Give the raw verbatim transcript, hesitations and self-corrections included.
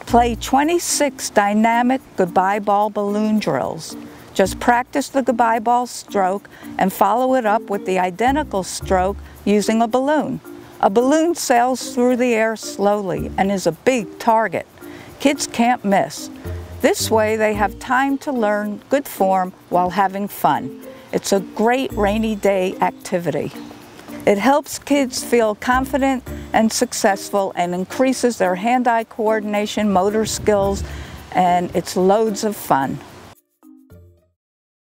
Play twenty-six dynamic goodbye ball balloon drills. Just practice the goodbye ball stroke and follow it up with the identical stroke using a balloon. A balloon sails through the air slowly and is a big target. Kids can't miss. This way they have time to learn good form while having fun. It's a great rainy day activity. It helps kids feel confident and successful and increases their hand-eye coordination, motor skills, and it's loads of fun.